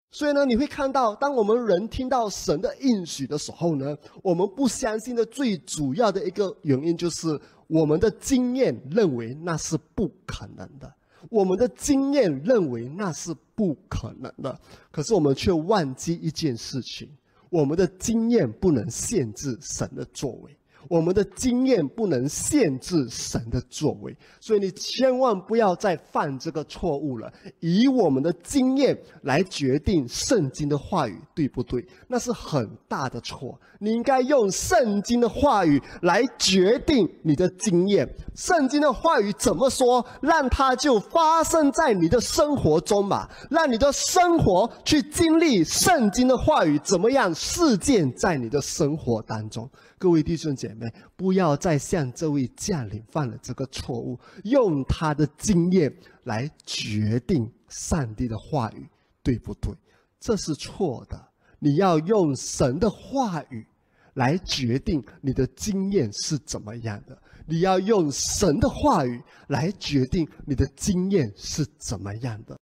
所以呢，你会看到，当我们人听到神的应许的时候呢，我们不相信的最主要的一个原因，就是我们的经验认为那是不可能的。我们的经验认为那是不可能的，可是我们却忘记一件事情：我们的经验不能限制神的作为。我们的经验不能限制神的作为，所以你千万不要再犯这个错误了，以我们的经验来决定圣经的话语对不对，那是很大的错。你应该用圣经的话语来决定你的经验，圣经的话语怎么说，让它就发生在你的生活中嘛，让你的生活去经历圣经的话语怎么样实践在你的生活当中。各位弟兄姐妹，不要再像这位将领犯了这个错误，用他的经验来决定上帝的话语对不对，这是错的。你要用神的话语来决定你的经验是怎么样的，你要用神的话语来决定你的经验是怎么样的。